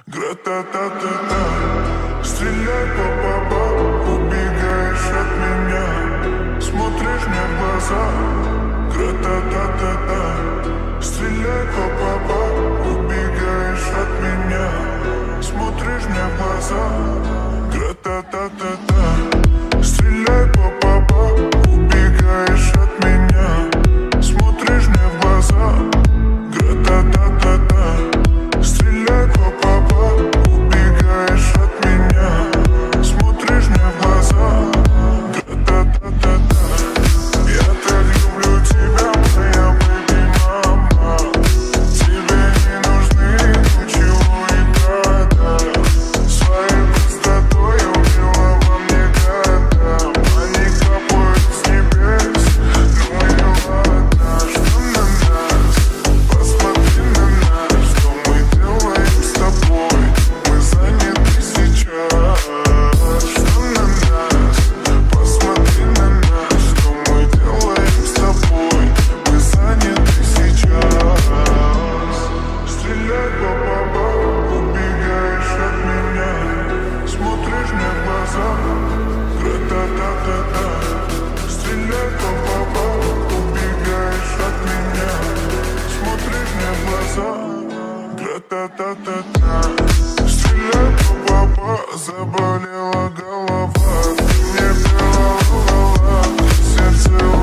Гра-та-та-та-та, стреляй по-па-па, убегаешь от меня, смотришь мне в глаза. Гра-та-та-та-та, стреляй по-па-па, убегаешь от меня, смотришь мне в глаза. Гра-та-та-та-та, стреляй по-па-па, убегаешь от меня, смотришь мне в глаза. Гра-та-та-та-та, стреляй по-па-па, убегаешь от меня, смотришь мне в глаза. Гра-та-та-та-та, я так люблю тебя, моя бэби-мама. Тебе не нужны ничего и года, своей простотой убила во мне года. Они капают с небес, ну и ладно, что на нас, посмотри на нас, что мы делаем с тобой, мы заняты сейчас. Что на нас, посмотри на нас, что мы делаем с тобой, мы заняты сейчас. Стреляй по-па-па, убегаешь от меня, смотришь мне в глаза. Гра-та-та-та-та, стреляй по-па-па, убегаешь от меня, смотришь мне в глаза. Гра-та-та-та-та, стреляй по-па-па, заболела голова, ты мне пела, сердце